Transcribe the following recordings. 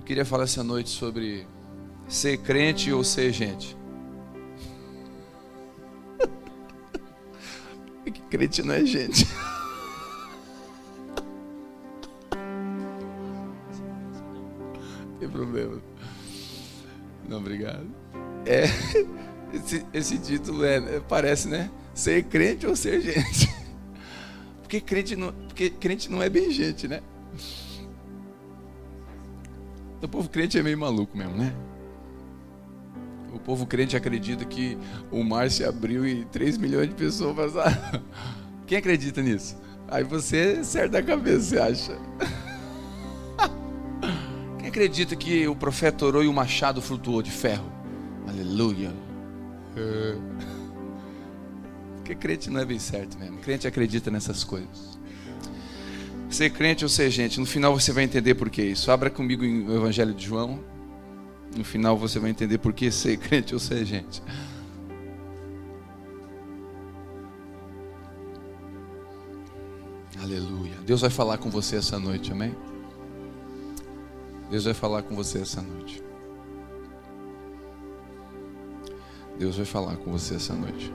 Eu queria falar essa noite sobre ser crente ou ser gente. Porque crente não é gente. Não tem problema. Não, obrigado. Esse título parece, né? Ser crente ou ser gente. Porque crente não é bem gente, né? O povo crente é meio maluco mesmo, né? O povo crente acredita que o mar se abriu e 3 milhões de pessoas passaram. Quem acredita nisso? Aí você acerta a cabeça, você acha? Quem acredita que o profeta orou e o machado flutuou de ferro? Aleluia. Porque crente não é bem certo mesmo. Crente acredita nessas coisas. Ser crente ou ser gente, no final você vai entender por que isso. Abra comigo em o Evangelho de João. No final você vai entender por que ser crente ou ser gente. Aleluia. Deus vai falar com você essa noite, amém? Deus vai falar com você essa noite. Deus vai falar com você essa noite.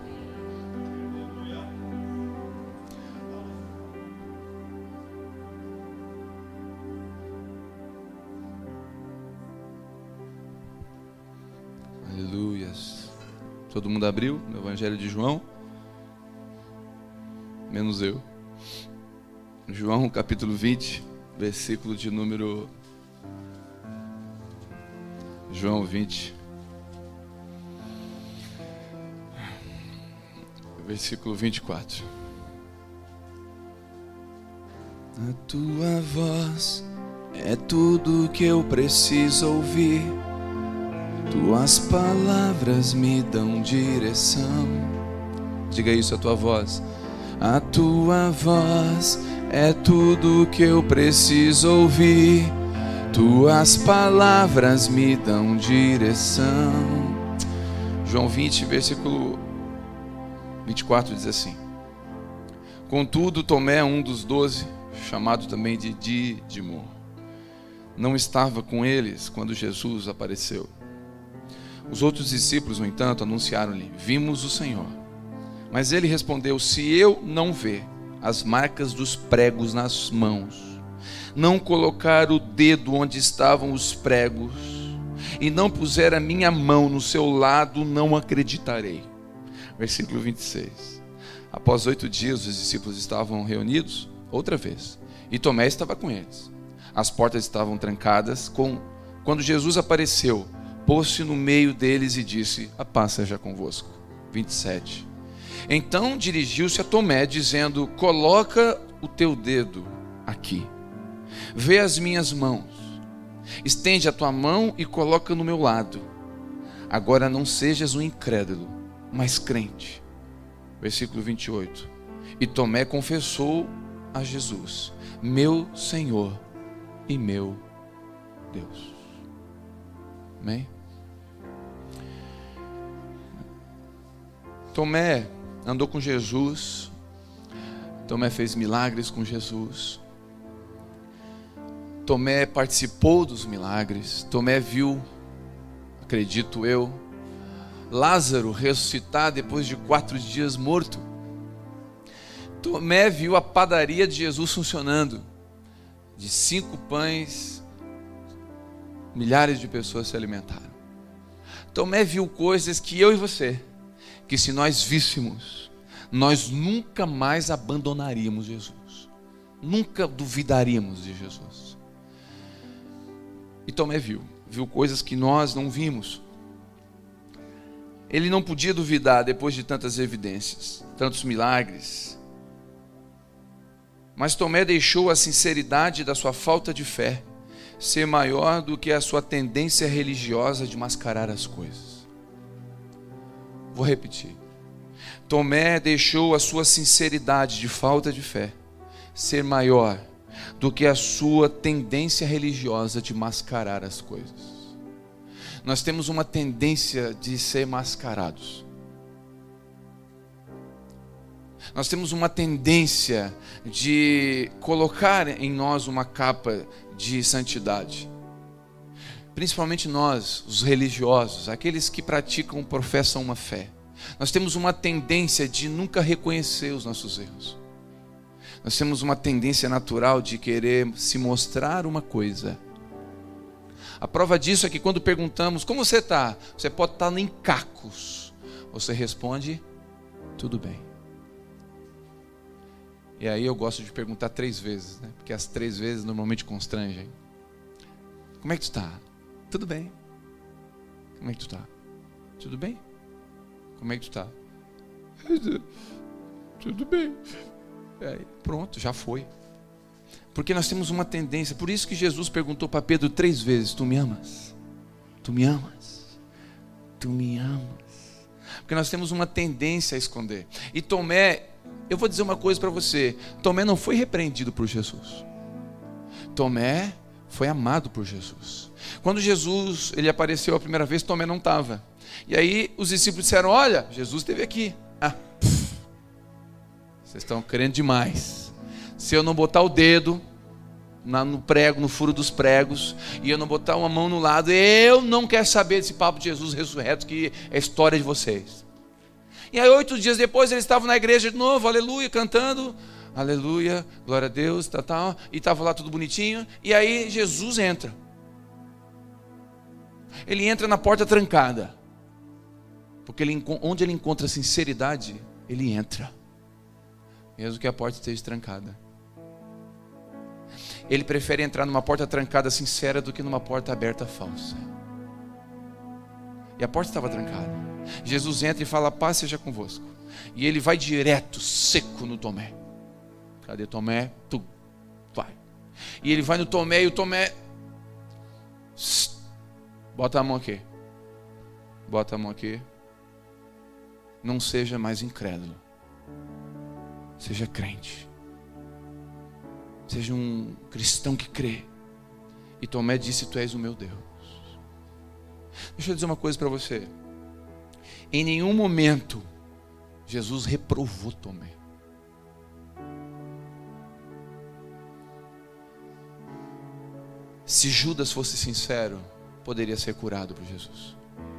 Aleluias. Todo mundo abriu no Evangelho de João? Menos eu. João capítulo 20, versículo de número... João 20. Versículo 24. A tua voz é tudo que eu preciso ouvir. Tuas palavras me dão direção. Diga isso, a tua voz. A tua voz é tudo que eu preciso ouvir. Tuas palavras me dão direção. João 20, versículo 24 diz assim: Contudo, Tomé, um dos 12, chamado também de Dídimo, não estava com eles quando Jesus apareceu. Os outros discípulos, no entanto, anunciaram-lhe: Vimos o Senhor. Mas ele respondeu: Se eu não ver as marcas dos pregos nas mãos, não colocar o dedo onde estavam os pregos, e não puser a minha mão no seu lado, não acreditarei. Versículo 26. Após 8 dias, os discípulos estavam reunidos outra vez, e Tomé estava com eles. As portas estavam trancadas. Quando Jesus apareceu, pôs-se no meio deles e disse: A paz seja convosco. 27. Então dirigiu-se a Tomé, dizendo: Coloca o teu dedo aqui, vê as minhas mãos, estende a tua mão e coloca no meu lado. Agora não sejas um incrédulo, mas crente. Versículo 28. E Tomé confessou a Jesus: Meu Senhor e meu Deus. Amém? Tomé andou com Jesus. Tomé fez milagres com Jesus. Tomé participou dos milagres. Tomé viu, acredito eu, Lázaro ressuscitar depois de 4 dias morto. Tomé viu a padaria de Jesus funcionando. De 5 pães, milhares de pessoas se alimentaram. Tomé viu coisas que eu e você, que se nós víssemos, nós nunca mais abandonaríamos Jesus. Nunca duvidaríamos de Jesus. E Tomé viu coisas que nós não vimos. Ele não podia duvidar depois de tantas evidências, tantos milagres. Mas Tomé deixou a sinceridade da sua falta de fé ser maior do que a sua tendência religiosa de mascarar as coisas. Vou repetir. Tomé deixou a sua sinceridade de falta de fé ser maior do que a sua tendência religiosa de mascarar as coisas. Nós temos uma tendência de ser mascarados. Nós temos uma tendência de colocar em nós uma capa de santidade. principalmente nós, os religiosos, aqueles que praticam, professam uma fé, nós temos uma tendência de nunca reconhecer os nossos erros. Nós temos uma tendência natural de querer se mostrar uma coisa. A prova disso é que quando perguntamos, como você está? Você pode estar em cacos. Você responde, tudo bem. E aí eu gosto de perguntar 3 vezes, né? Porque as 3 vezes normalmente constrangem. Como é que tu está? Tudo bem. Como é que tu está? Tudo bem. Como é que tu está? Tudo bem. Aí, pronto, já foi. Porque nós temos uma tendência. Por isso que Jesus perguntou para Pedro 3 vezes: tu me amas? Tu me amas? Tu me amas? Porque nós temos uma tendência a esconder. E Tomé, eu vou dizer uma coisa para você: Tomé não foi repreendido por Jesus. Tomé foi amado por Jesus. Quando Jesus ele apareceu a primeira vez, Tomé não estava. E aí os discípulos disseram: olha, Jesus esteve aqui. Vocês estão crendo demais. Se eu não botar o dedo no prego, no furo dos pregos, e eu não botar uma mão no lado, eu não quero saber desse papo de Jesus ressurreto, que é a história de vocês. E aí 8 dias depois eles estavam na igreja de novo, aleluia, cantando, aleluia, glória a Deus, tal, e estava lá tudo bonitinho. E aí Jesus entra. Ele entra na porta trancada, porque onde ele encontra sinceridade, ele entra, mesmo que a porta esteja trancada. Ele prefere entrar numa porta trancada sincera do que numa porta aberta falsa. E a porta estava trancada. Jesus entra e fala: paz seja convosco. E ele vai direto, seco no Tomé. Cadê Tomé? Tu vai. E ele vai no Tomé, e o Tomé: bota a mão aqui. Bota a mão aqui. Não seja mais incrédulo. Seja crente. Seja um cristão que crê. E Tomé disse: tu és o meu Deus. Deixa eu dizer uma coisa para você. Em nenhum momento Jesus reprovou Tomé. Se Judas fosse sincero, poderia ser curado por Jesus.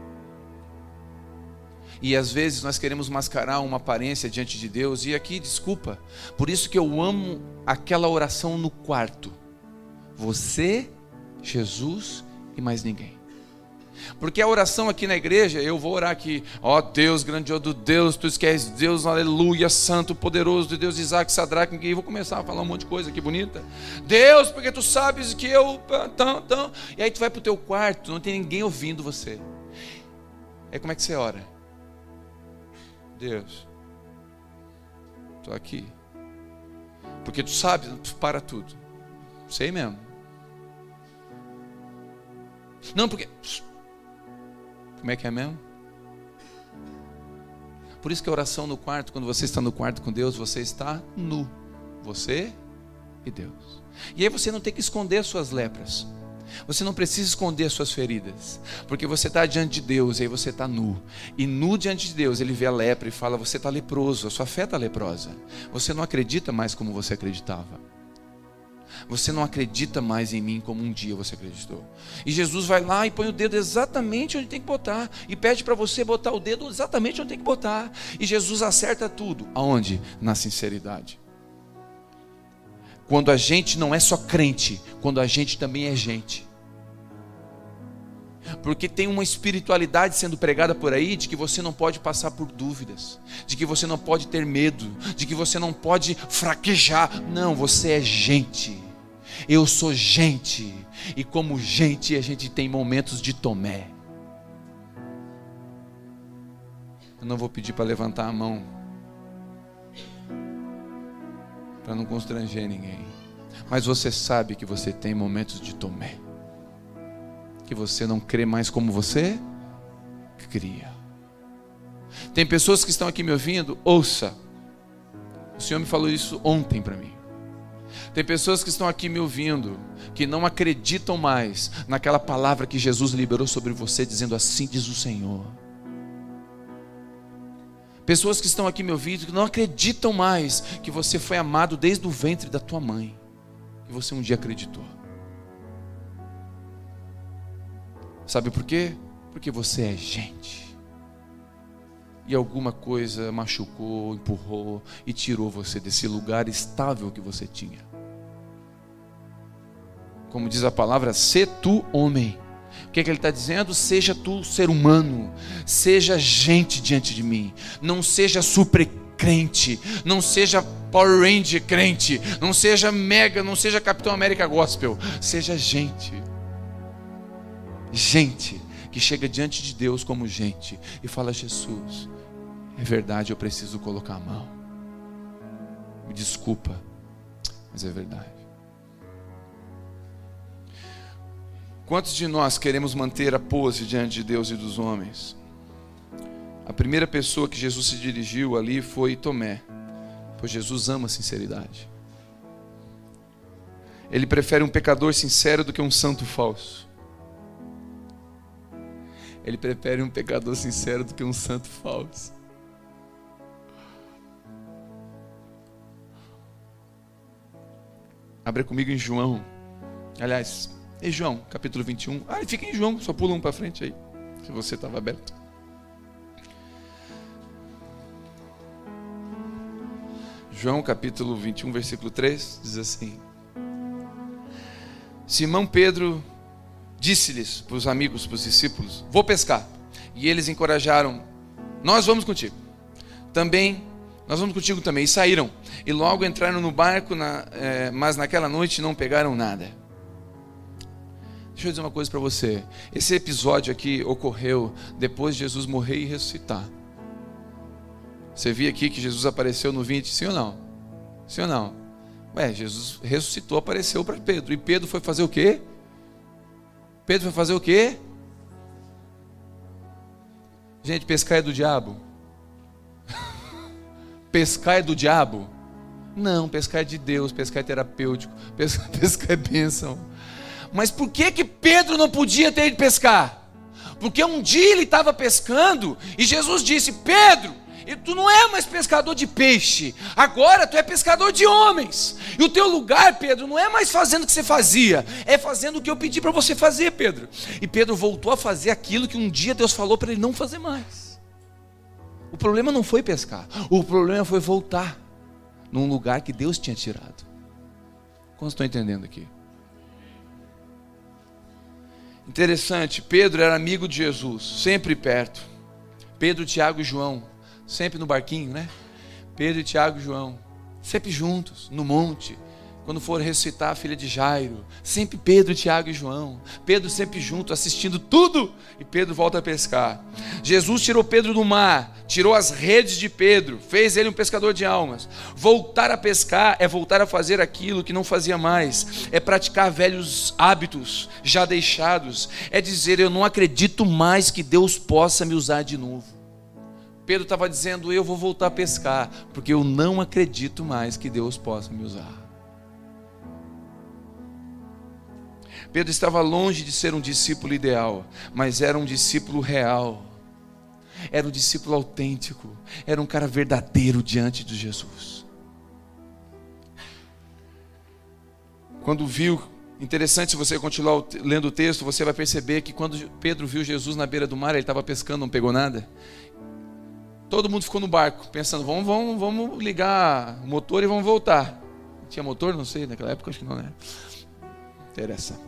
E às vezes nós queremos mascarar uma aparência diante de Deus. E aqui, desculpa, por isso que eu amo aquela oração no quarto: você, Jesus e mais ninguém. Porque a oração aqui na igreja, eu vou orar aqui: ó Deus, grandioso Deus, tu que és Deus, aleluia, santo, poderoso de Deus, Isaac, Sadraque, e vou começar a falar um monte de coisa aqui bonita. Deus, porque tu sabes que eu... E aí tu vai para o teu quarto, não tem ninguém ouvindo você. Aí como é que você ora? Deus, estou aqui, porque tu sabe, para tudo. Sei mesmo. Não, porque... Como é que é mesmo? Por isso que a oração no quarto, quando você está no quarto com Deus, você está nu. Você e Deus. E aí você não tem que esconder as suas lepras. Você não precisa esconder as suas feridas, porque você está diante de Deus, e aí você está nu. E nu diante de Deus, Ele vê a lepra e fala: você está leproso, a sua fé está leprosa. Você não acredita mais como você acreditava. Você não acredita mais em mim como um dia você acreditou. E Jesus vai lá e põe o dedo exatamente onde tem que botar, e pede para você botar o dedo exatamente onde tem que botar. E Jesus acerta tudo. Aonde? Na sinceridade. Quando a gente não é só crente, quando a gente também é gente. Porque tem uma espiritualidade sendo pregada por aí, de que você não pode passar por dúvidas, de que você não pode ter medo, de que você não pode fraquejar. Não, você é gente. Eu sou gente. E como gente, a gente tem momentos de Tomé. Eu não vou pedir para levantar a mão, para não constranger ninguém. Mas você sabe que você tem momentos de Tomé, que você não crê mais como você cria. Tem pessoas que estão aqui me ouvindo, ouça, o Senhor me falou isso ontem para mim. Tem pessoas que estão aqui me ouvindo, que não acreditam mais naquela palavra que Jesus liberou sobre você, dizendo: assim diz o Senhor. Pessoas que estão aqui me ouvindo, que não acreditam mais que você foi amado desde o ventre da tua mãe, que você um dia acreditou. Sabe por quê? Porque você é gente. E alguma coisa machucou, empurrou e tirou você desse lugar estável que você tinha. Como diz a palavra, sê tu homem. O que é que ele está dizendo? Seja tu ser humano, seja gente diante de mim, não seja super crente, não seja Power Ranger crente, não seja mega, não seja Capitão América Gospel, seja gente. Gente que chega diante de Deus como gente e fala: Jesus, é verdade, eu preciso colocar a mão, me desculpa, mas é verdade. Quantos de nós queremos manter a pose diante de Deus e dos homens? A primeira pessoa que Jesus se dirigiu ali foi Tomé, pois Jesus ama a sinceridade. Ele prefere um pecador sincero do que um santo falso. Ele prefere um pecador sincero do que um santo falso. Abra comigo em João. Aliás, em João, capítulo 21. Ele fica em João, só pula um para frente aí, se você estava aberto. João, capítulo 21, versículo 3, diz assim: Simão Pedro disse-lhes, para os amigos, para os discípulos: vou pescar. E eles encorajaram: nós vamos contigo. Também, nós vamos contigo também. E saíram. E logo entraram no barco, mas naquela noite não pegaram nada. Deixa eu dizer uma coisa para você. Esse episódio aqui ocorreu depois de Jesus morrer e ressuscitar. Você viu aqui que Jesus apareceu no 20, sim ou não? Sim ou não? Jesus ressuscitou, apareceu para Pedro. E Pedro foi fazer o quê? Pedro foi fazer o quê? Gente, pescar é do diabo? Pescar é do diabo? Não, pescar é de Deus, pescar é terapêutico, pescar é bênção. Mas por que Pedro não podia ter ido pescar? Porque um dia ele estava pescando e Jesus disse: Pedro, tu não é mais pescador de peixe, agora tu é pescador de homens. E o teu lugar, Pedro, não é mais fazendo o que você fazia, é fazendo o que eu pedi para você fazer, Pedro. E Pedro voltou a fazer aquilo que um dia Deus falou para ele não fazer mais. O problema não foi pescar, o problema foi voltar num lugar que Deus tinha tirado. Quantos estão entendendo aqui? Interessante, Pedro era amigo de Jesus, sempre perto. Pedro, Tiago e João, sempre no barquinho, né? Pedro, Tiago e João, sempre juntos, no monte. Quando foram ressuscitar a filha de Jairo, sempre Pedro, Tiago e João. Pedro sempre junto, assistindo tudo. E Pedro volta a pescar. Jesus tirou Pedro do mar, tirou as redes de Pedro, fez ele um pescador de almas. Voltar a pescar é voltar a fazer aquilo que não fazia mais. É praticar velhos hábitos já deixados. É dizer: eu não acredito mais que Deus possa me usar de novo. Pedro estava dizendo: eu vou voltar a pescar, porque eu não acredito mais que Deus possa me usar. Pedro estava longe de ser um discípulo ideal, mas era um discípulo real. Era um discípulo autêntico. Era um cara verdadeiro diante de Jesus. Quando viu, interessante, se você continuar lendo o texto, você vai perceber que quando Pedro viu Jesus na beira do mar, ele estava pescando, não pegou nada. Todo mundo ficou no barco, pensando: vamos ligar o motor e vamos voltar. Tinha motor? Não sei, naquela época acho que não, né? Interessa.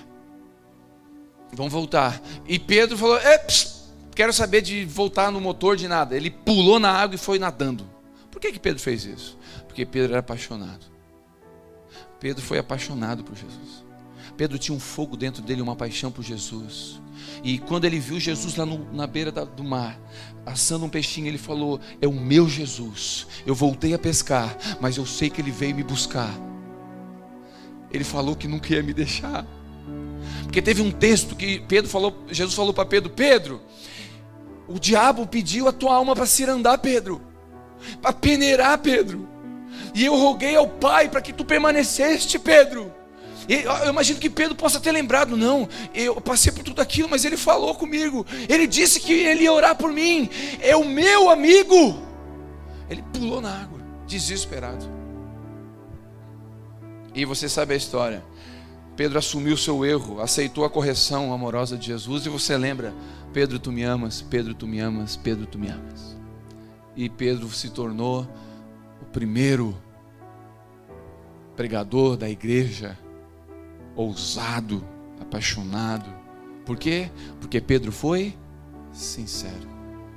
Vamos voltar. E Pedro falou: quero saber de voltar no motor de nada. Ele pulou na água e foi nadando. Por que Pedro fez isso? Porque Pedro era apaixonado. Pedro foi apaixonado por Jesus. Pedro tinha um fogo dentro dele, uma paixão por Jesus. E quando ele viu Jesus lá na beira do mar, assando um peixinho, ele falou: é o meu Jesus. Eu voltei a pescar, mas eu sei que ele veio me buscar. Ele falou que nunca ia me deixar. Porque teve um texto que Jesus falou para Pedro: Pedro, o diabo pediu a tua alma para cirandar, Pedro, para peneirar, Pedro. E eu roguei ao Pai para que tu permaneceste, Pedro. E eu imagino que Pedro possa ter lembrado: não, eu passei por tudo aquilo, mas ele falou comigo. Ele disse que ele ia orar por mim. É o meu amigo. Ele pulou na água, desesperado. E você sabe a história. Pedro assumiu o seu erro, aceitou a correção amorosa de Jesus, e você lembra: Pedro, tu me amas, Pedro, tu me amas, Pedro, tu me amas. E Pedro se tornou o primeiro pregador da igreja, ousado, apaixonado. Por quê? Porque Pedro foi sincero.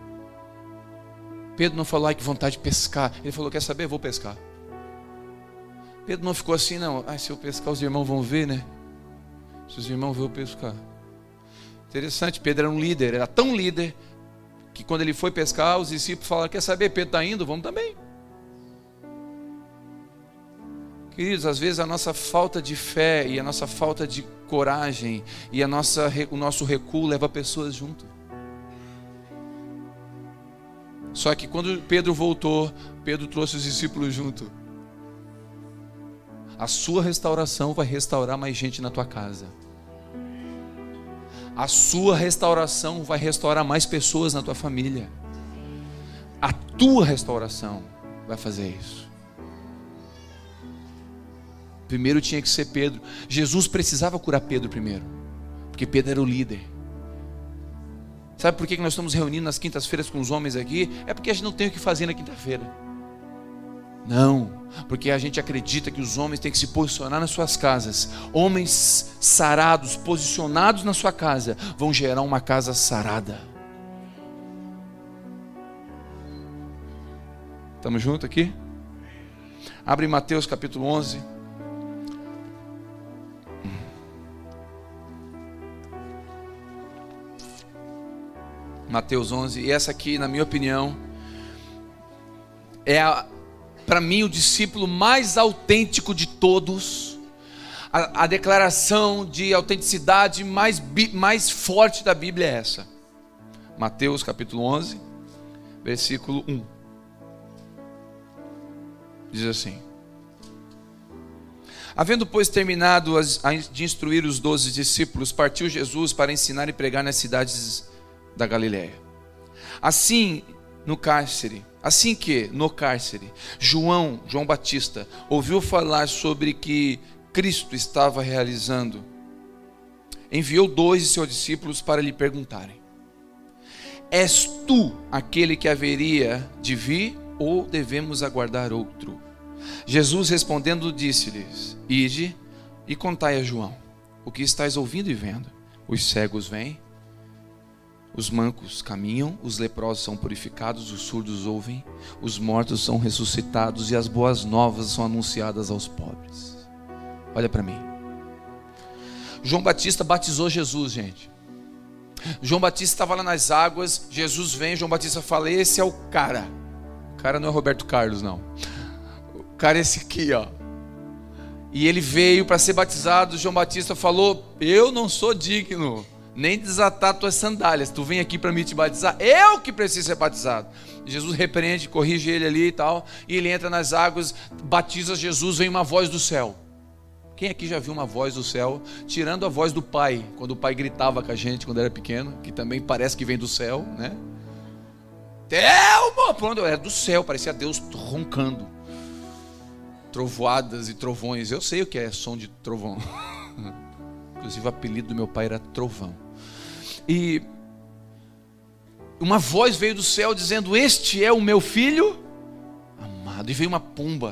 Pedro não falou: ai, que vontade de pescar. Ele falou: quer saber? Vou pescar. Pedro não ficou assim, não: ai, se eu pescar os irmãos vão ver, né? Se os irmãos verem eu pescar. Interessante, Pedro era um líder, era tão líder que quando ele foi pescar, os discípulos falaram: quer saber, Pedro está indo, vamos também. Queridos, às vezes a nossa falta de fé e a nossa falta de coragem e o nosso recuo leva pessoas junto. Só que quando Pedro voltou, Pedro trouxe os discípulos junto. A sua restauração vai restaurar mais gente na tua casa. A sua restauração vai restaurar mais pessoas na tua família. A tua restauração vai fazer isso. Primeiro tinha que ser Pedro. Jesus precisava curar Pedro primeiro, porque Pedro era o líder. Sabe por que nós estamos reunindo nas quintas-feiras com os homens aqui? É porque a gente não tem o que fazer na quinta-feira. Não, porque a gente acredita que os homens têm que se posicionar nas suas casas. Homens sarados, posicionados na sua casa, vão gerar uma casa sarada. Estamos juntos aqui? Abre Mateus capítulo 11. Mateus 11, e essa aqui, na minha opinião, é para mim o discípulo mais autêntico de todos, a declaração de autenticidade mais forte da Bíblia é essa. Mateus capítulo 11, versículo 1, diz assim: havendo pois terminado de instruir os 12 discípulos, partiu Jesus para ensinar e pregar nas cidades da Galileia. Assim que no cárcere João Batista ouviu falar sobre que Cristo estava realizando, enviou 2 de seus discípulos para lhe perguntarem: és tu aquele que haveria de vir, ou devemos aguardar outro? Jesus respondendo disse-lhes: ide e contai a João o que estáis ouvindo e vendo. Os cegos vêm, os mancos caminham, os leprosos são purificados, os surdos ouvem, os mortos são ressuscitados e as boas novas são anunciadas aos pobres. Olha para mim. João Batista batizou Jesus, gente. João Batista estava lá nas águas, Jesus vem, João Batista fala: esse é o cara. O cara não é Roberto Carlos, não. O cara é esse aqui, ó. E ele veio para ser batizado. João Batista falou: eu não sou digno nem desatar tuas sandálias, tu vem aqui para mim te batizar, eu que preciso ser batizado. Jesus repreende, corrige ele ali e tal, e ele entra nas águas, batiza Jesus, vem uma voz do céu. Quem aqui já viu uma voz do céu, tirando a voz do pai, quando o pai gritava com a gente quando era pequeno, que também parece que vem do céu, né? Telmo! Pronto, era do céu, parecia Deus roncando, trovoadas e trovões. Eu sei o que é som de trovão. Inclusive o apelido do meu pai era Trovão. E uma voz veio do céu dizendo: este é o meu filho amado. E veio uma pomba.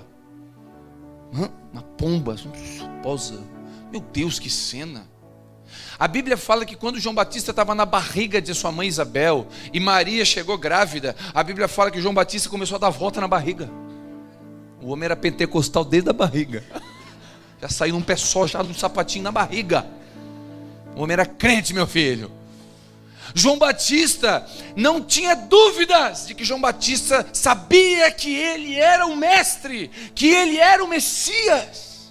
Uma pomba, posa. Meu Deus, que cena. A Bíblia fala que quando João Batista estava na barriga de sua mãe Isabel e Maria chegou grávida, a Bíblia fala que João Batista começou a dar volta na barriga. O homem era pentecostal desde a barriga. Já saiu num pé só, já num sapatinho na barriga. O homem era crente, meu filho. João Batista não tinha dúvidas de que João Batista sabia que ele era o mestre, que ele era o Messias.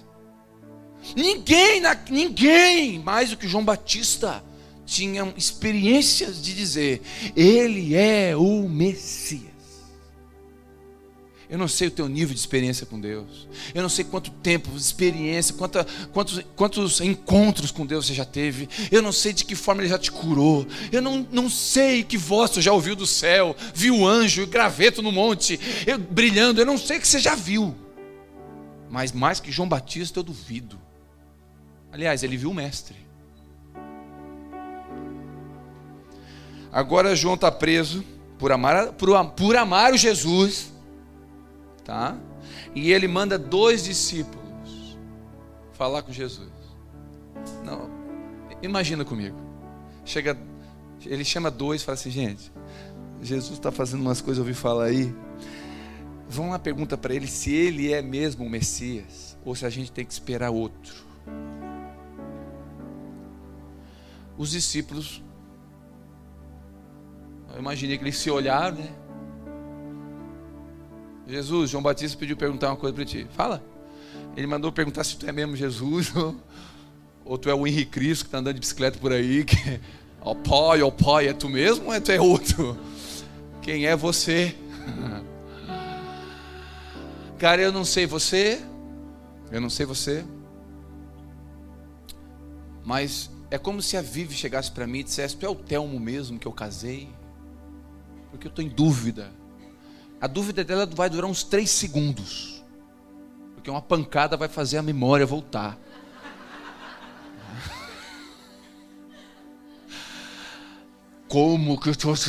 Ninguém mais do que João Batista tinha experiências de dizer: ele é o Messias. Eu não sei o teu nível de experiência com Deus. Eu não sei quanto tempo de experiência, quantos encontros com Deus você já teve. Eu não sei de que forma Ele já te curou. Eu não sei que voz você já ouviu do céu, viu o anjo, o graveto no monte, brilhando. Eu não sei o que você já viu. Mas mais que João Batista eu duvido. Aliás, ele viu o mestre. Agora João está preso por amar o Jesus, tá? E ele manda 2 discípulos falar com Jesus. Não, imagina comigo. Ele chama 2 e fala assim: gente, Jesus está fazendo umas coisas, eu ouvi falar aí. Vamos lá, pergunta para ele se ele é mesmo o Messias ou se a gente tem que esperar outro. Os discípulos, eu imaginei que eles se olharam, né? Jesus, João Batista pediu perguntar uma coisa para ti. Fala. Ele mandou perguntar se tu é mesmo Jesus ou tu é o Henrique Cristo que está andando de bicicleta por aí. Ó pai, é tu mesmo ou tu é outro? Quem é você? Cara, eu não sei você, mas é como se a Vivi chegasse para mim e dissesse: tu é o Telmo mesmo que eu casei? Porque eu estou em dúvida. A dúvida dela vai durar uns 3 segundos, porque uma pancada vai fazer a memória voltar. Como que eu estou...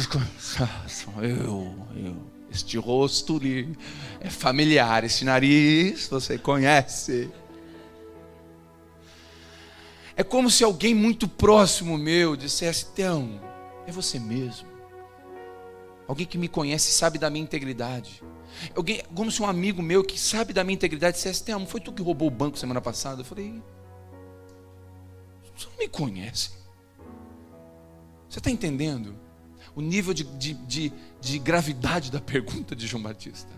Este rosto ali é familiar, esse nariz você conhece. É como se alguém muito próximo meu dissesse: Telmo, é você mesmo? Alguém que me conhece e sabe da minha integridade. Alguém, como se um amigo meu que sabe da minha integridade dissesse: Telmo, foi tu que roubou o banco semana passada? Eu falei: você não me conhece? Você está entendendo o nível de gravidade da pergunta de João Batista?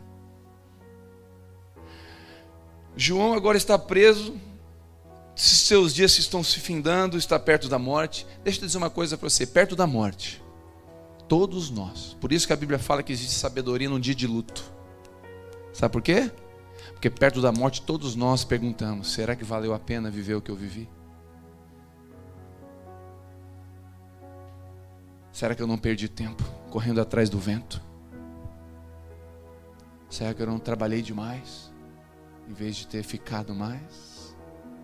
João agora está preso, seus dias estão se findando, está perto da morte. Deixa eu dizer uma coisa para você: perto da morte, todos nós. Por isso que a Bíblia fala que existe sabedoria num dia de luto. Sabe por quê? Porque perto da morte todos nós perguntamos: será que valeu a pena viver o que eu vivi? Será que eu não perdi tempo correndo atrás do vento? Será que eu não trabalhei demais em vez de ter ficado mais?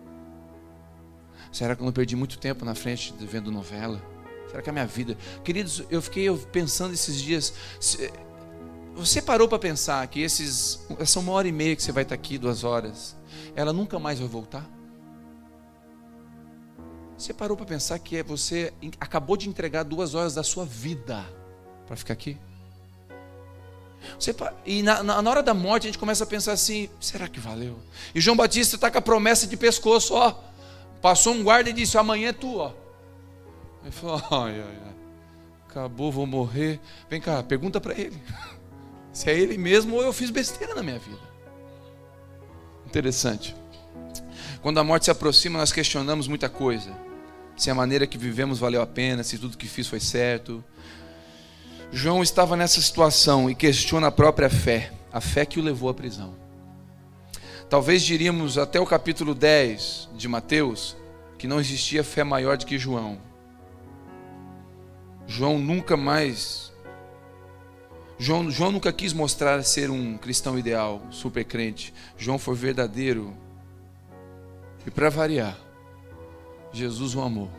Será que eu não perdi muito tempo na frente vendo novela? Será que a minha vida... Queridos, eu fiquei pensando esses dias... Você parou para pensar que essa 1h30 que você vai estar aqui, 2 horas, ela nunca mais vai voltar? Você parou para pensar que você acabou de entregar 2 horas da sua vida para ficar aqui? E na hora da morte a gente começa a pensar assim: será que valeu? E João Batista está com a promessa de pescoço, ó. Passou um guarda e disse: amanhã é tu, ó. Ele falou: ai, acabou, vou morrer. Vem cá, pergunta para ele se é ele mesmo ou eu fiz besteira na minha vida. Interessante. Quando a morte se aproxima, nós questionamos muita coisa. Se a maneira que vivemos valeu a pena, se tudo que fiz foi certo. João estava nessa situação e questiona a própria fé, a fé que o levou à prisão. Talvez diríamos até o capítulo 10 de Mateus que não existia fé maior do que João. João nunca quis mostrar ser um cristão ideal, super crente. João foi verdadeiro. E para variar, Jesus o amou.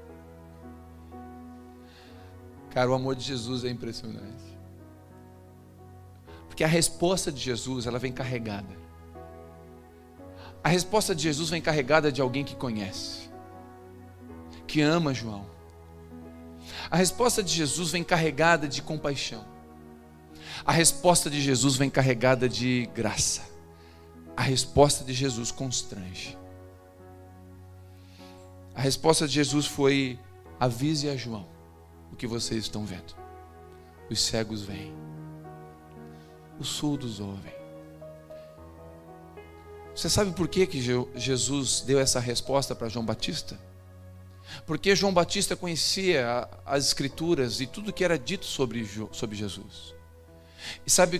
Cara, o amor de Jesus é impressionante. Porque a resposta de Jesus, ela vem carregada. A resposta de Jesus vem carregada de alguém que conhece, que ama João. A resposta de Jesus vem carregada de compaixão. A resposta de Jesus vem carregada de graça. A resposta de Jesus constrange. A resposta de Jesus foi: avise a João o que vocês estão vendo. Os cegos veem, os surdos ouvem. Você sabe por que Jesus deu essa resposta para João Batista? Porque João Batista conhecia as Escrituras e tudo que era dito sobre Jesus. E sabe,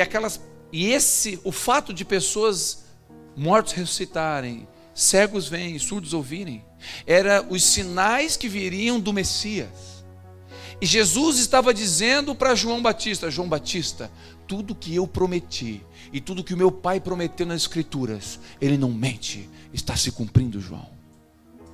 o fato de pessoas mortos ressuscitarem, cegos veem, surdos ouvirem, era os sinais que viriam do Messias. E Jesus estava dizendo para João Batista: João Batista, tudo que eu prometi e tudo que o meu pai prometeu nas Escrituras, ele não mente, está se cumprindo, João.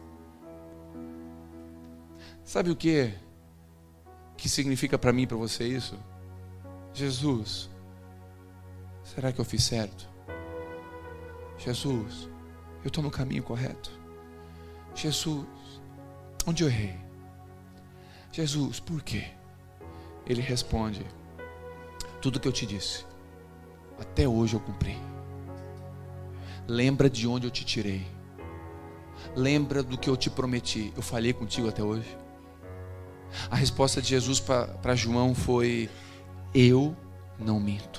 Sabe o que significa para mim e para você isso? Jesus, será que eu fiz certo? Jesus, eu estou no caminho correto? Jesus, onde eu errei? Jesus, por quê? Ele responde: tudo que eu te disse, até hoje eu cumpri. Lembra de onde eu te tirei. Lembra do que eu te prometi. Eu falhei contigo até hoje? A resposta de Jesus para João foi: eu não minto.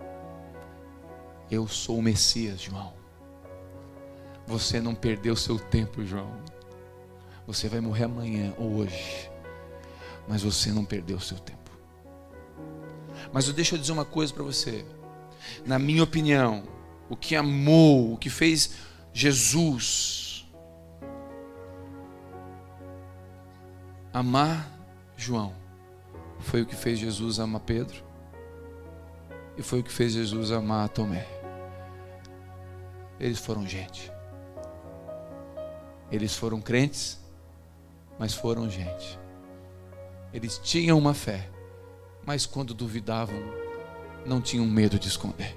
Eu sou o Messias, João. Você não perdeu seu tempo, João. Você vai morrer amanhã ou hoje, mas você não perdeu seu tempo. Mas deixa eu dizer uma coisa para você. Na minha opinião, o que amou, o que fez Jesus amar João, foi o que fez Jesus amar Pedro, e foi o que fez Jesus amar Tomé. Eles foram gente. Eles foram crentes, mas foram gente. Eles tinham uma fé, mas quando duvidavam, não tinham medo de esconder.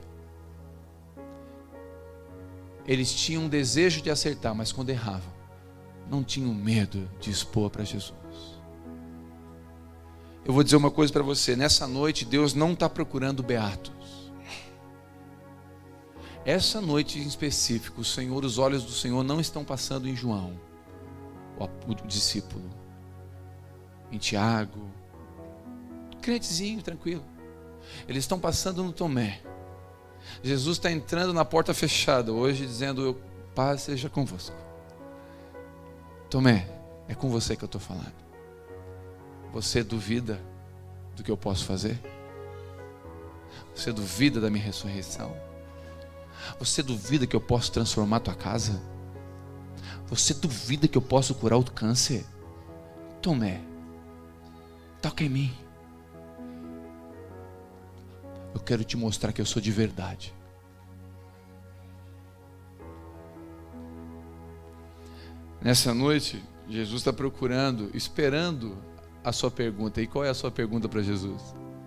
Eles tinham um desejo de acertar, mas quando erravam, não tinham medo de expor para Jesus. Eu vou dizer uma coisa para você: nessa noite Deus não está procurando beatos. Essa noite em específico, os olhos do Senhor não estão passando em João, o discípulo, em Tiago, crentezinho, tranquilo. Eles estão passando no Tomé. Jesus está entrando na porta fechada hoje, dizendo: paz seja convosco. Tomé, é com você que eu estou falando. Você duvida do que eu posso fazer? Você duvida da minha ressurreição? Você duvida que eu posso transformar a tua casa? Você duvida que eu posso curar o câncer? Tomé, toca em mim. Eu quero te mostrar que eu sou de verdade. Nessa noite, Jesus está procurando, esperando a sua pergunta. E qual é a sua pergunta para Jesus?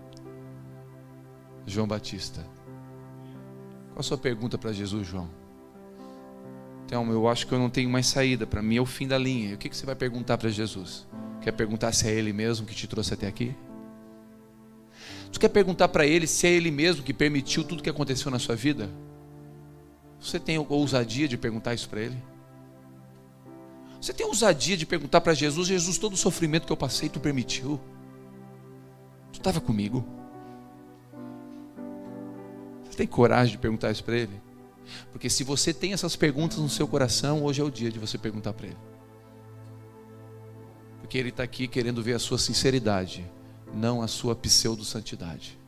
João Batista. Qual a sua pergunta para Jesus, João? Então, eu acho que eu não tenho mais saída. Para mim é o fim da linha. E o que você vai perguntar para Jesus? Quer perguntar se é Ele mesmo que te trouxe até aqui? Você quer perguntar para Ele se é Ele mesmo que permitiu tudo que aconteceu na sua vida? Você tem ousadia de perguntar isso para Ele? Você tem ousadia de perguntar para Jesus: Jesus, todo o sofrimento que eu passei, Tu permitiu? Tu estava comigo? Você tem coragem de perguntar isso para Ele? Porque se você tem essas perguntas no seu coração, hoje é o dia de você perguntar para Ele. Porque Ele está aqui querendo ver a sua sinceridade, não a sua pseudo-santidade.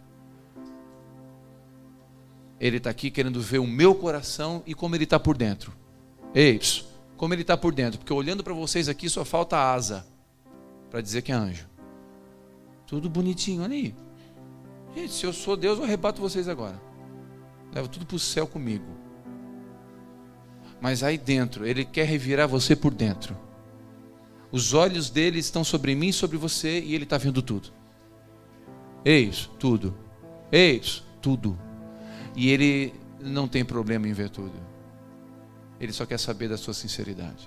Ele está aqui querendo ver o meu coração e como ele está por dentro. Ei, como ele está por dentro. Porque olhando para vocês aqui só falta a asa para dizer que é anjo. Tudo bonitinho, olha aí. Gente, se eu sou Deus, eu arrebato vocês agora. Levo tudo para o céu comigo. Mas aí dentro, Ele quer revirar você por dentro. Os olhos dele estão sobre mim, sobre você, e Ele está vendo tudo. Eis tudo. Eis tudo. E Ele não tem problema em ver tudo. Ele só quer saber da sua sinceridade.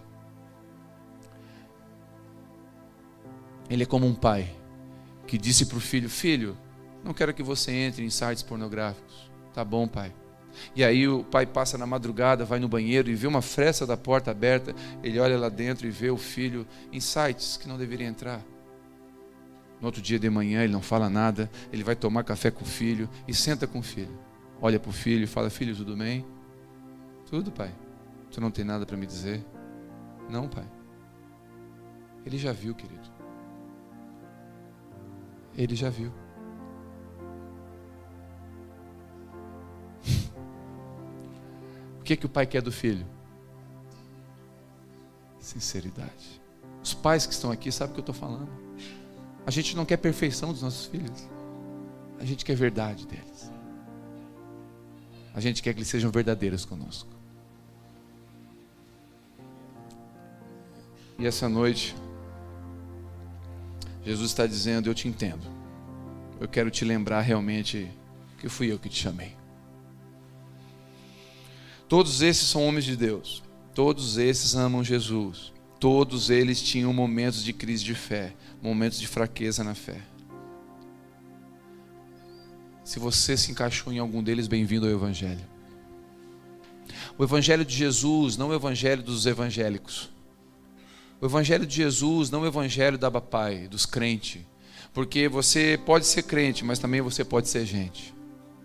Ele é como um pai que disse para o filho: filho, não quero que você entre em sites pornográficos. Tá bom, pai. E aí o pai passa na madrugada, vai no banheiro e vê uma fresta da porta aberta. Ele olha lá dentro e vê o filho em sites que não deveria entrar. No outro dia de manhã ele não fala nada. Ele vai tomar café com o filho e senta com o filho. Olha para o filho e fala: filho, tudo bem? Tudo, pai. Tu não tem nada para me dizer? Não, pai. Ele já viu, querido. Ele já viu. O que o pai quer do filho? Sinceridade. Os pais que estão aqui sabem o que eu estou falando. A gente não quer perfeição dos nossos filhos. A gente quer verdade deles. A gente quer que eles sejam verdadeiros conosco. E essa noite, Jesus está dizendo: eu te entendo. Eu quero te lembrar realmente que fui eu que te chamei. Todos esses são homens de Deus. Todos esses amam Jesus. Todos eles tinham momentos de crise de fé, momentos de fraqueza na fé. Se você se encaixou em algum deles, bem-vindo ao Evangelho. O Evangelho de Jesus não é o Evangelho dos evangélicos. O Evangelho de Jesus não é o Evangelho da Abapai, dos crentes. Porque você pode ser crente, mas também você pode ser gente.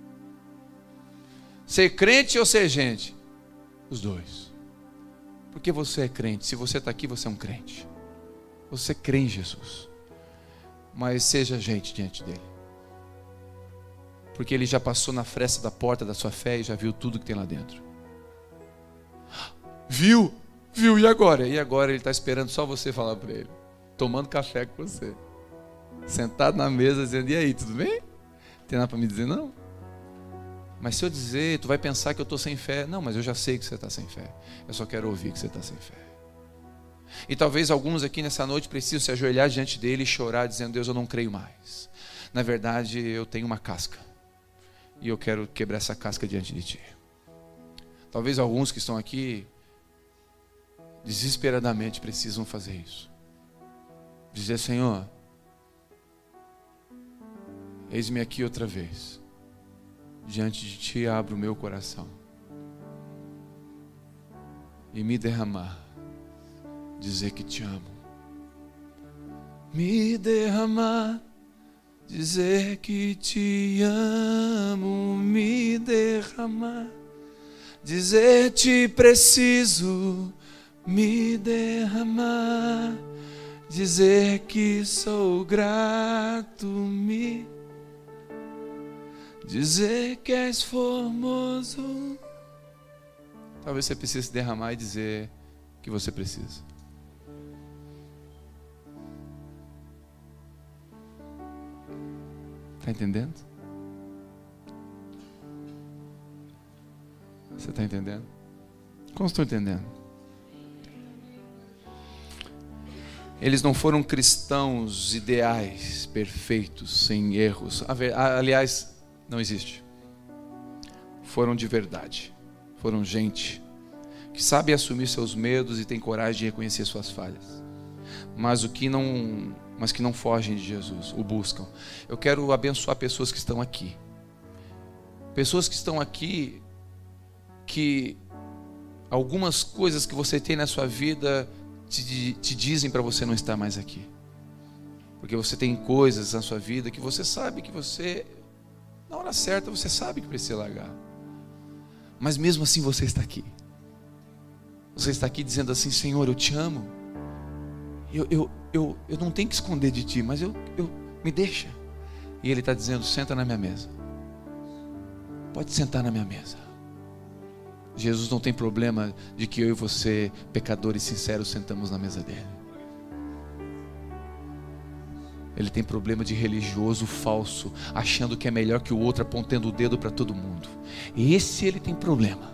Ser crente ou ser gente? Os dois. Porque você é crente. Se você está aqui, você é um crente. Você crê em Jesus. Mas seja gente diante dele. Porque ele já passou na fresta da porta da sua fé e já viu tudo que tem lá dentro. Viu? Viu, e agora? E agora ele está esperando só você falar para ele. Tomando café com você. Sentado na mesa dizendo: e aí, tudo bem? Tem nada para me dizer não? Mas se eu dizer, tu vai pensar que eu estou sem fé. Não, mas eu já sei que você está sem fé. Eu só quero ouvir que você está sem fé. E talvez alguns aqui nessa noite precisam se ajoelhar diante dele e chorar dizendo: Deus, eu não creio mais. Na verdade, eu tenho uma casca. E eu quero quebrar essa casca diante de ti. Talvez alguns que estão aqui desesperadamente precisam fazer isso. Dizer: Senhor, eis-me aqui outra vez. Diante de ti abro o meu coração. E me derramar. Dizer que te amo. Me derramar. Dizer que te amo. Me derramar. Dizer te preciso. Me derramar. Dizer que sou grato. Me dizer que és formoso. Talvez você precise se derramar e dizer que você precisa. Está entendendo? Você está entendendo? Como estou entendendo? Eles não foram cristãos ideais, perfeitos, sem erros. Aliás, não existe. Foram de verdade. Foram gente que sabe assumir seus medos e tem coragem de reconhecer suas falhas. Mas que não fogem de Jesus, o buscam. Eu quero abençoar pessoas que estão aqui. Pessoas que estão aqui que algumas coisas que você tem na sua vida te dizem para você não estar mais aqui. Porque você tem coisas na sua vida que você sabe que você, na hora certa, você sabe que precisa largar. Mas mesmo assim você está aqui. Você está aqui dizendo assim: Senhor, eu te amo. Eu não tenho que esconder de ti, mas me deixa. E Ele está dizendo: senta na minha mesa. Pode sentar na minha mesa. Jesus não tem problema de que eu e você, pecadores sinceros, sentamos na mesa dele. Ele tem problema de religioso falso, achando que é melhor que o outro, apontando o dedo para todo mundo. Esse ele tem problema.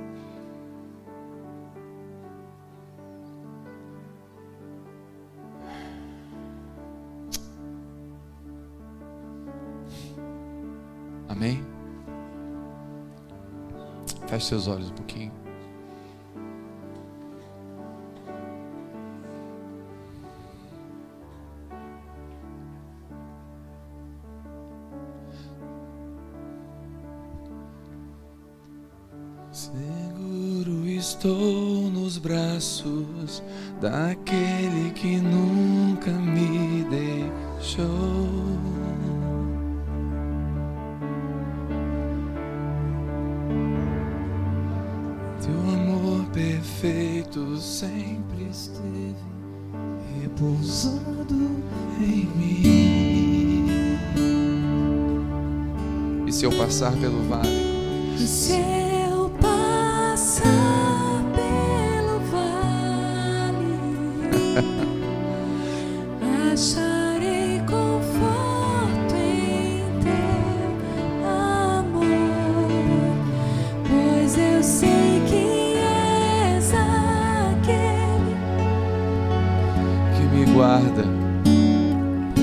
Amém? Feche seus olhos um pouquinho. Seguro estou nos braços daquele que nunca me deixou. Perfeito sempre esteve repousando em mim. E se eu passar pelo vale? E se eu passar pelo vale, acharei conforto em teu amor, pois eu sei que guarda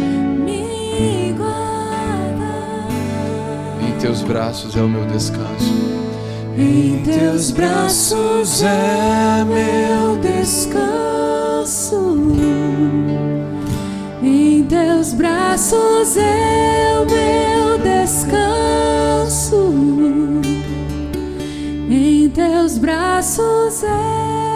teus braços é o meu descanso. Em teus braços é meu descanso. Em teus braços é o meu descanso. Em teus braços é